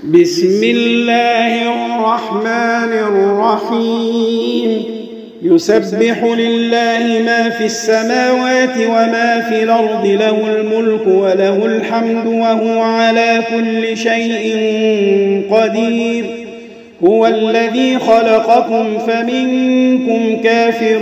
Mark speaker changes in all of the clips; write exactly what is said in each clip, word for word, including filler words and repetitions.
Speaker 1: بسم الله الرحمن الرحيم يسبح لله ما في السماوات وما في الأرض له الملك وله الحمد وهو على كل شيء قدير هو الذي خلقكم فمنكم كافر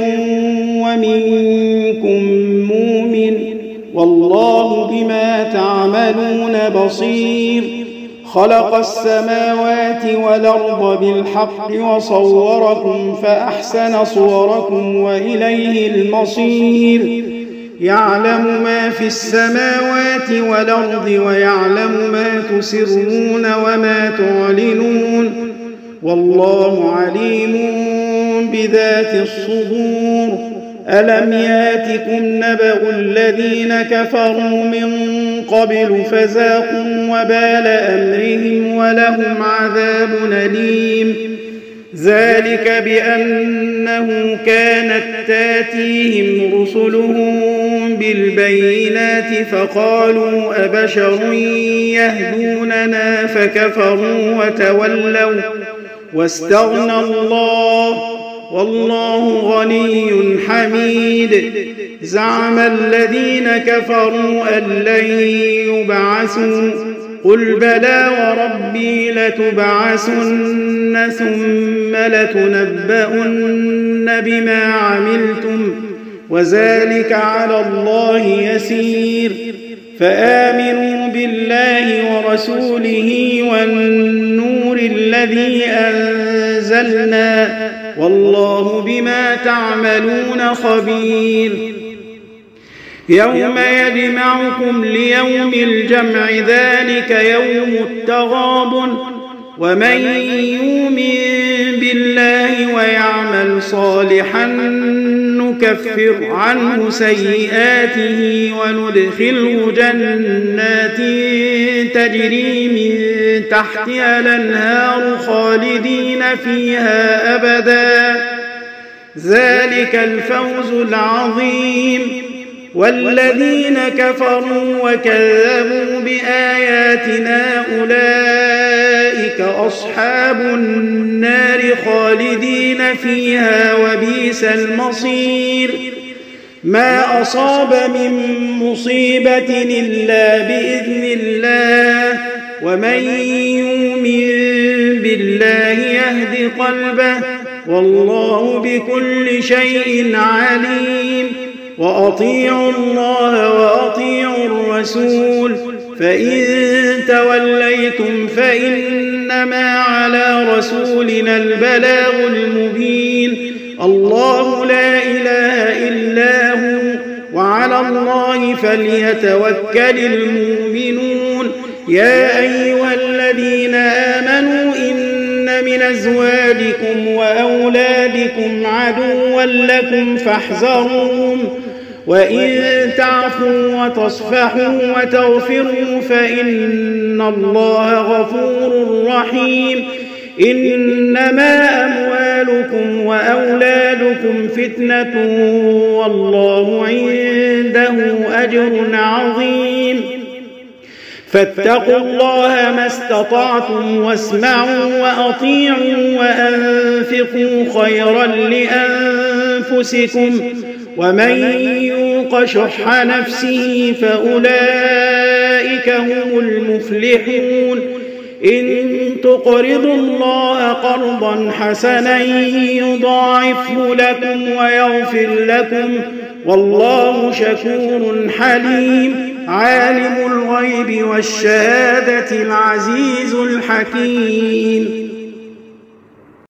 Speaker 1: ومنكم مؤمن والله بما تعملون بصير خلق السماوات والأرض بالحق وصوركم فأحسن صوركم وإليه المصير يعلم ما في السماوات والأرض ويعلم ما تسرون وما تعلنون والله عليم بذات الصدور ألم ياتكم نبأ الذين كفروا من قبل فذاقوا وبال أمرهم ولهم عذاب أليم ذلك بأنه كانت تاتيهم رسلهم بالبينات فقالوا أبشر يهدوننا فكفروا وتولوا واستغنى الله والله غني حميد زعم الذين كفروا أن لن يبعثوا قل بلى وربي لتبعثن ثم لتنبؤن بما عملتم وذلك على الله يسير فآمنوا بالله ورسوله والنور الذي أنزلنا والله بما تعملون خبير يوم يجمعكم ليوم الجمع ذلك يوم التغابن ومن يؤمن بالله ويعمل صالحا نكفر عنه سيئاته وندخله جنات تجري من تحتها الأنهار خالدين فيها أبدا ذلك الفوز العظيم والذين كفروا وكذبوا بآياتنا أولئك أصحاب النار خالدين فيها وبئس المصير ما أصاب من مصيبة إلا بإذن الله ومن يؤمن بالله يهد قلبه والله بكل شيء عليم وأطيعوا الله وأطيعوا الرسول فإن توليتم فإنما على رسولنا البلاغ المبين الله لا إله إلا هو وعلى الله فليتوكل المؤمنون يا أيها الذين آمنوا إن من أزواجكم وأولادكم عدوا لكم فاحذروهم وإن تعفوا وتصفحوا وتغفروا فإن الله غفور رحيم إنما أموالكم وأولادكم فتنة والله عنده أجر عظيم فاتقوا الله ما استطعتم واسمعوا وأطيعوا وأنفقوا خيرا لأنفسكم ومن يوق شح نفسه فأولئك هم المفلحون إن تقرضوا الله قرضا حسنا يضاعفه لكم ويغفر لكم والله شكور حليم عالم الغيب والشهادة العزيز الحكيم